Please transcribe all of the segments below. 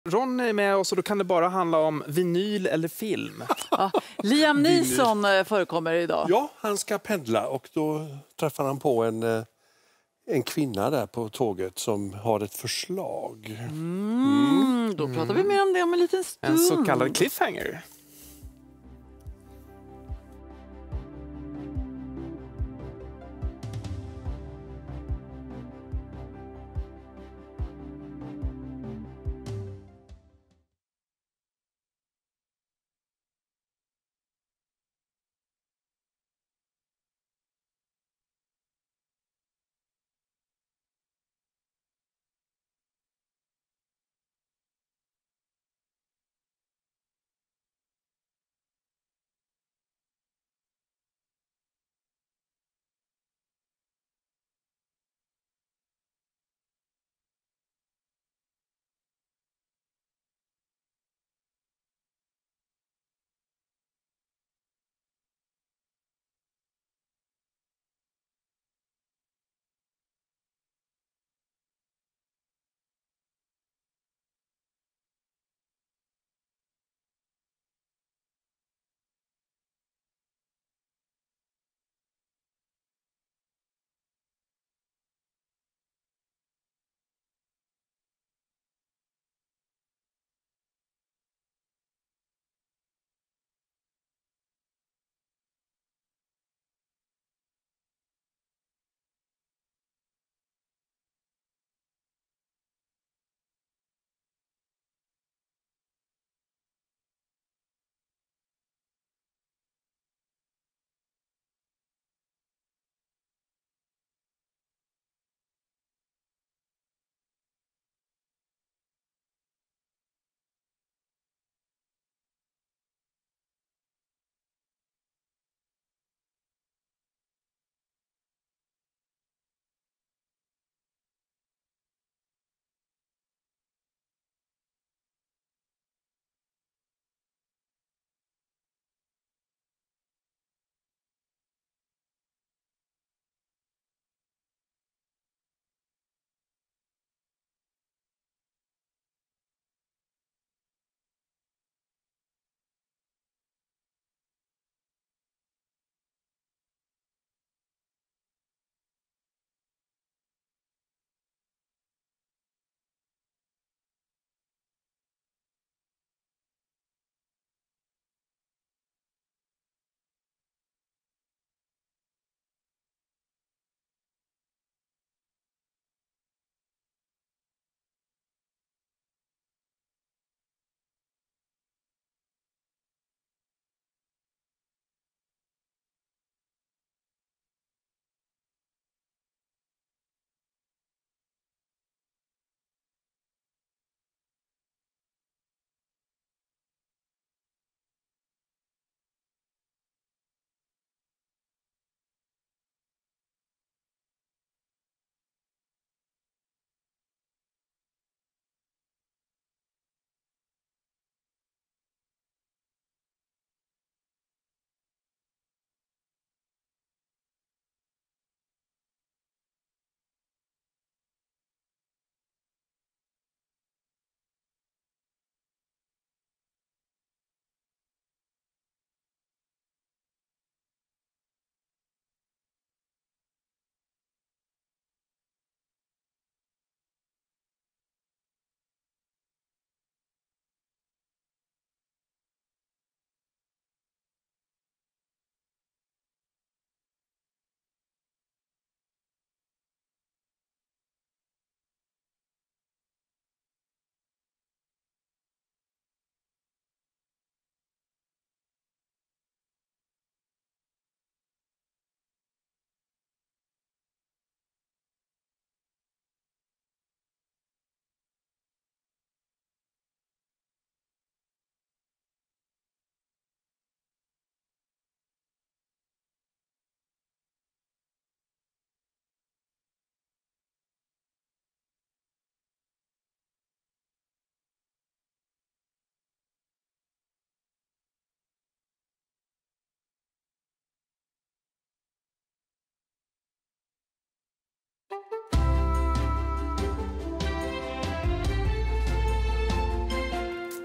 Ron är med oss och då kan det bara handla om vinyl eller film. Ja, Liam Neeson förekommer idag. Ja, han ska pendla och då träffar han på en kvinna där på tåget som har ett förslag. Då pratar vi mer om det om en liten stund. En så kallad cliffhanger.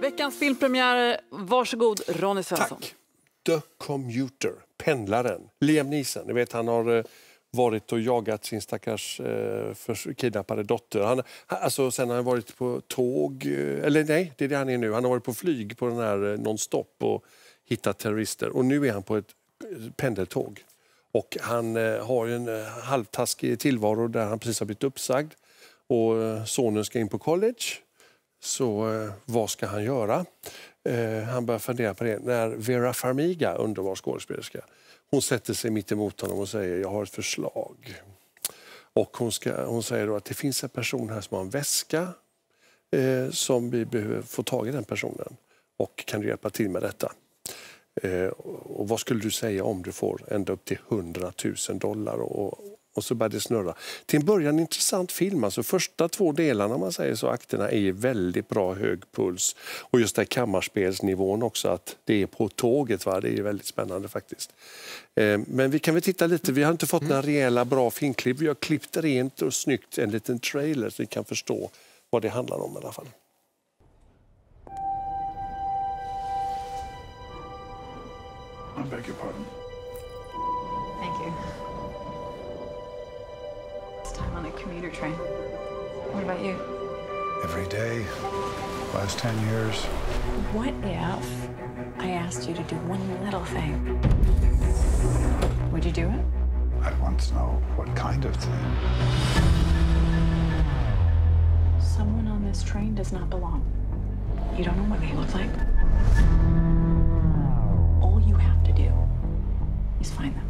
Veckans filmpremiär, varsågod Ronny Svensson. Tack. The Commuter, pendlaren. Liam Neeson, ni vet han har varit och jagat sin stackars kidnappade dotter. Sen har han varit på tåg, eller nej, det är det han är nu. Han har varit på flyg på den här non-stop och hittat terrorister. Och nu är han på ett pendeltåg. Och han har en halvtaskig tillvaro där han precis har blivit uppsagd. Och sonen ska in på college. Så vad ska han göra? Han börjar fundera på det. När Vera Farmiga, underbar skådespelerska, hon sätter sig mitt emot honom och säger jag har ett förslag. Och hon säger då att det finns en person här som har en väska som vi behöver få tag i den personen. Och kan du hjälpa till med detta? Och vad skulle du säga om du får ända upp till $100,000 och så börjar det snurra. Till en början en intressant film. Alltså första 2 delarna man säger så akterna är väldigt bra hög puls. Och just där kammarspelsnivån också att det är på tåget. Va? Det är väldigt spännande faktiskt. Men vi kan väl titta lite. Vi har inte fått några rejäla bra filmklipp. Vi har klippt rent och snyggt en liten trailer så vi kan förstå vad det handlar om i alla fall. I beg your pardon. Thank you. It's time on a commuter train. What about you? Every day, last 10 years. What if I asked you to do one little thing? Would you do it? I'd want to know what kind of thing. Someone on this train does not belong. You don't know what they look like? All you have to do is find them.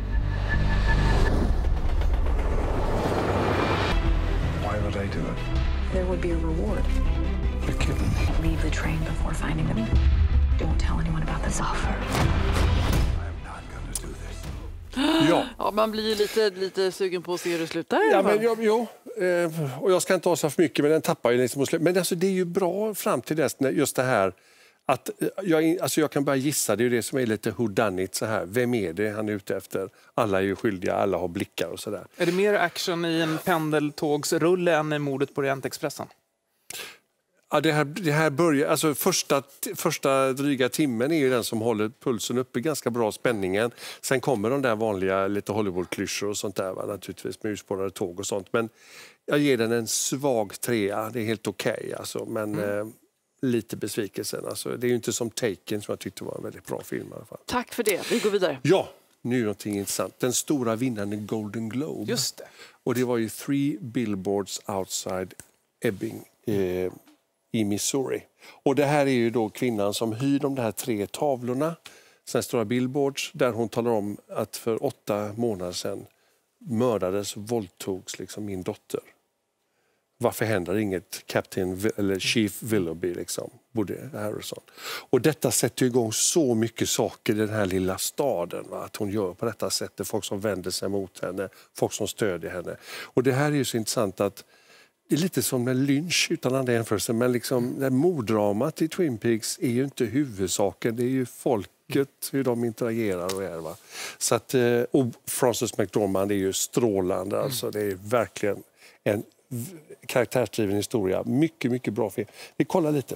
Why would I do it? There would be a reward. You're kidding me. Leave the train before finding them. Don't tell anyone about this offer. I'm not gonna do this. Ja, man blir ju lite sugen på att se hur det slutar. Ja, men, och jag ska inte ha så för mycket, men den tappar ju liksom. Men alltså, det är ju bra fram till dess, just det här att jag kan bara gissa, det är ju det som är lite whodunit så här. Vem är det han är ute efter? Alla är ju skyldiga, alla har blickar och sådär. Är det mer action i en pendeltågsrulle än i mordet på Orientexpressen? Ja, det här börjar, alltså första dryga timmen är ju den som håller pulsen uppe, ganska bra spänningen. Sen kommer de där vanliga lite Hollywood-klyschor och sånt där, va? Naturligtvis med urspårade tåg och sånt. Men jag ger den en svag 3, det är helt okej, alltså. Men lite besvikelsen. Alltså. Det är ju inte som Taken som jag tyckte var en väldigt bra film i alla fall. Tack för det, vi går vidare. Ja, nu är någonting intressant. Den stora vinnaren Golden Globe. Just det. Och det var ju 3 Billboards Outside Ebbing i Missouri. Och det här är ju då kvinnan som hyr de här 3 tavlorna, sen stora billboards, där hon talar om att för 8 månader sedan mördades, våldtogs liksom min dotter. Varför händer inget Chief Willoughby liksom, Woody Harrelson. Och detta sätter igång så mycket saker i den här lilla staden, va? Att hon gör på detta sättet, folk som vänder sig mot henne, folk som stödjer henne. Och det här är ju så intressant att det är lite som en lynch utan andra jämförelser, men liksom det morddramat i Twin Peaks är ju inte huvudsaken, det är ju folket, hur de interagerar och är. Va? Så att, och Frances McDormand är ju strålande, alltså det är verkligen en karaktärsdriven historia. Mycket, mycket bra film. Vi kollar lite.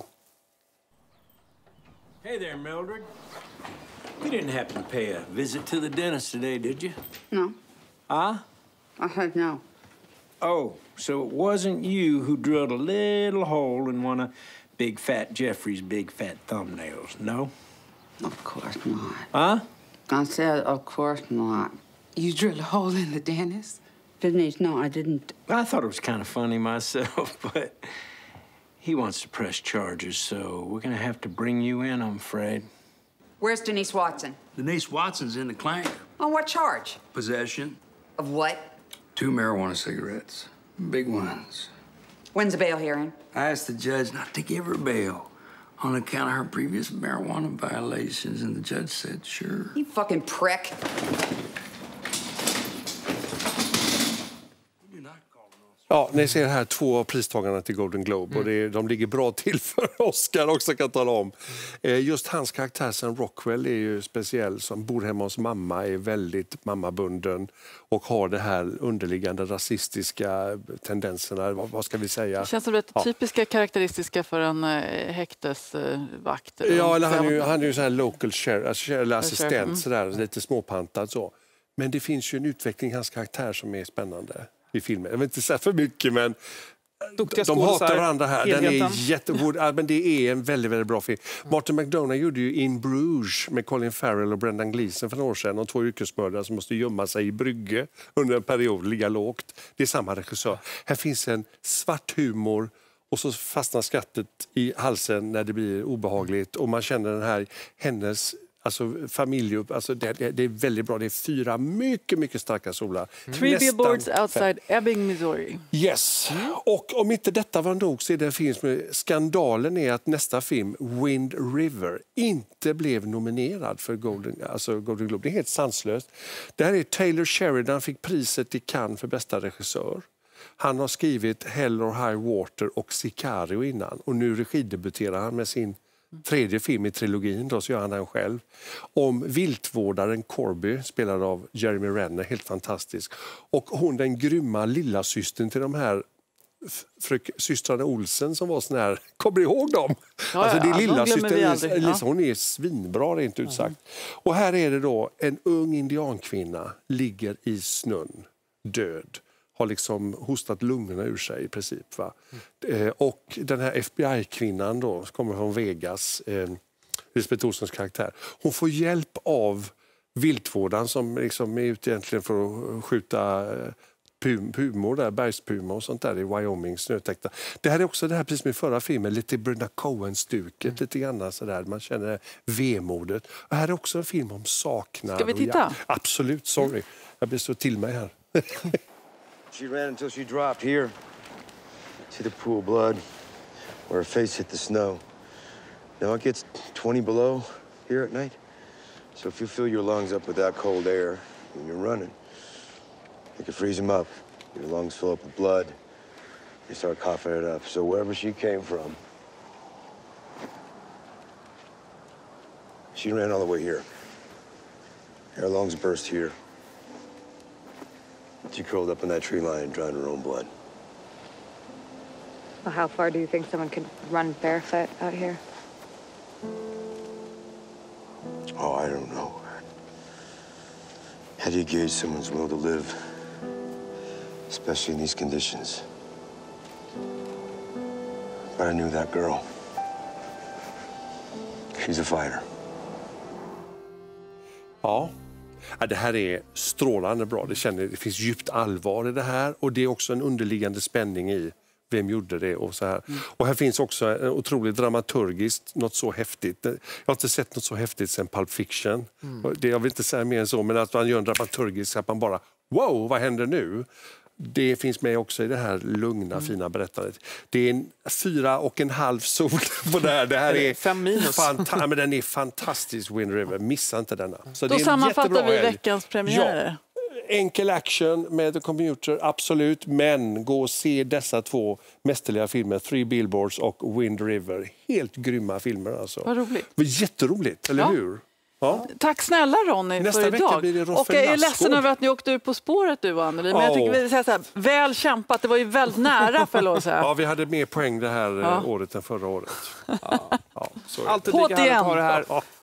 Hey there, Mildred. You didn't happen to pay a visit to the dentist today, did you? No. Huh? I heard no. Oh, so it wasn't you who drilled a little hole in one of Big Fat Jeffrey's big fat thumbnails, no? Of course not. Huh? I said, of course not. You drilled a hole in the dentist? Denise, no, I didn't. I thought it was kind of funny myself, but he wants to press charges, so we're going to have to bring you in, I'm afraid. Where's Denise Watson? Denise Watson's in the clank. On what charge? Possession. Of what? 2 marijuana cigarettes. Big ones. When's the bail hearing? I asked the judge not to give her bail on account of her previous marijuana violations, and the judge said, sure. You fucking prick. You're not calling on Ja, ni ser här 2 av pristagarna till Golden Globe och de ligger bra till för Oscar också, kan jag tala om. Just hans karaktär Sam Rockwell är ju speciell, som bor hemma hos mamma, är väldigt mammabunden och har det här underliggande rasistiska tendenserna, vad ska vi säga? Det känns som det typiska karaktäristiska för en häktesvakt. Ja, eller han är ju så här local sheriff, eller assistent, så där, lite småpantad så. Men det finns ju en utveckling i hans karaktär som är spännande i filmen. Jag vill inte säga för mycket, men de hatar varandra här. Den är jättegod, men det är en väldigt, väldigt bra film. Martin McDonagh gjorde ju In Bruges med Colin Farrell och Brendan Gleeson för några år sedan. De 2 yrkesmördare som måste gömma sig i Brygge under en period, ligga lågt. Det är samma regissör. Här finns en svart humor och så fastnar skrattet i halsen när det blir obehagligt. Och man känner den här, hennes... Alltså det är väldigt bra. Det är 4 mycket, mycket starka solar. 3 billboards outside Ebbing, Missouri. Yes. Och om inte detta var nog så är det en film som skandalen är att nästa film, Wind River, inte blev nominerad för Golden Globe. Det är helt sanslöst. Det här är Taylor Sheridan, fick priset i Cannes för bästa regissör. Han har skrivit Hell or High Water och Sicario innan. Och nu regidebuterar han med sin 3:e film i trilogin, då så gör han den själv. Om viltvårdaren Corby, spelad av Jeremy Renner, helt fantastisk. Och hon, den grymma lilla systern till de här systrarna Olsen som var sån här, kommer du ihåg dem? Alltså det är lilla systern, hon är svinbra rent ut sagt. Och här är det då en ung indiankvinna ligger i snön, död. Har liksom hostat lungorna ur sig i princip. Va? Och den här FBI-kvinnan då, kommer från Vegas, Lisbeth Olsens karaktär. Hon får hjälp av viltvårdaren som liksom är ute egentligen för att skjuta pumor där, bergspumor och sånt där i Wyoming, snötäckta. Det här är också det här precis som i förra filmen, lite Brenda Cohen-stuket, lite grann sådär, man känner vemodet. Och här är också en film om saknad. Ska vi titta? Absolut, sorry. Jag blir så till mig här. She ran until she dropped here to the pool of blood where her face hit the snow. Now it gets 20 below here at night. So if you fill your lungs up with that cold air when you're running, you can freeze them up. Your lungs fill up with blood. You start coughing it up. So wherever she came from, she ran all the way here. Her lungs burst here. She curled up in that tree line and drowned her own blood. Well, how far do you think someone could run barefoot out here? Oh, I don't know. How do you gauge someone's will to live, especially in these conditions? But I knew that girl. She's a fighter. Ja. Det här är strålande bra. Det finns djupt allvar i det här. Och det är också en underliggande spänning i vem gjorde det och så här. Och här finns också en otroligt dramaturgiskt, något så häftigt. Jag har inte sett något så häftigt sedan Pulp Fiction. Jag vill inte säga mer än så, men att man gör en dramaturgisk, att man bara, wow, vad händer nu? Det finns med också i det här lugna, fina berättandet. Det är en 4,5 sol på det här. Det här är 5 minus. Men den är fantastisk, Wind River. Missa inte denna. Så då det är sammanfattar vi veckans premiärer. Ja. Enkel action med The Commuter, absolut. Men gå och se dessa 2 mästerliga filmer, 3 Billboards och Wind River. Helt grymma filmer alltså. Vad roligt. Jätteroligt, eller hur? Ja. Tack snälla Ronny Nästa för vecka idag. blir det Roffe Och jag är Lassgård. ledsen över att ni åkte ut På spåret du och Anneli. Men jag tycker vi säger så här, väl kämpat. Det var ju väldigt nära för att säga. Ja, vi hade mer poäng det här året än förra året. Ja, Alltid lika härligt att ha det här.